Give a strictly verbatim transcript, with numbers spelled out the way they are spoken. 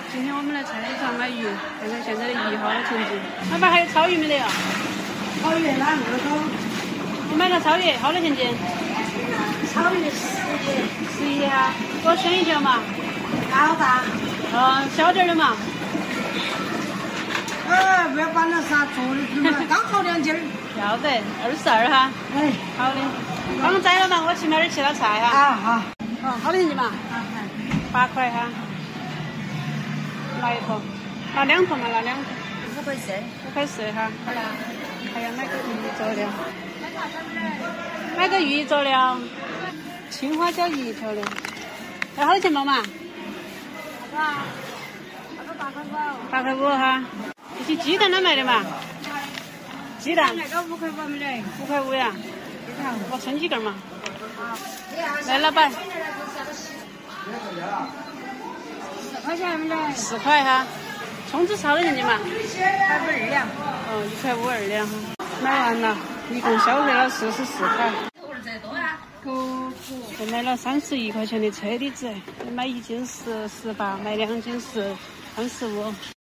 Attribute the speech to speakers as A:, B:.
A: 今天我们来菜市场买鱼，看看现在的鱼好的成绩。老板还有草鱼没得呀？
B: 草鱼哪二高？
A: 我买了草鱼，好多钱斤？
B: 草鱼十一。
A: 十一哈，给我选一条嘛。
B: 高大。
A: 嗯，小点的嘛。
B: 呃，不要把那啥做的什么，刚好两斤儿。
A: 要得，二十二哈。哎，好的。刚宰了嘛，我去买点其他菜哈。
B: 啊好。
A: 哦，好多钱斤嘛？八块哈。拿一坨，拿两坨嘛，拿两坨。
B: 五块四。
A: 五块四哈。好了。还要买个鱼佐料。买个鱼佐料，青花椒鱼一条的。要好多钱嘛嘛？
B: 啊，那个八块五。
A: 八块五哈。这些鸡蛋哪买的嘛？鸡蛋。
B: 那个五块五没得。
A: 五块五呀。我称几根嘛？来，老板。
B: 四块钱没得。
A: 四块哈。葱子炒的钱斤嘛？
B: 一块五二两。
A: 哦，一块五二两哈。买完了，一共消费了四十四块。哦，还买了三十一块钱的车厘子，买一斤十十八，买两斤是三十五。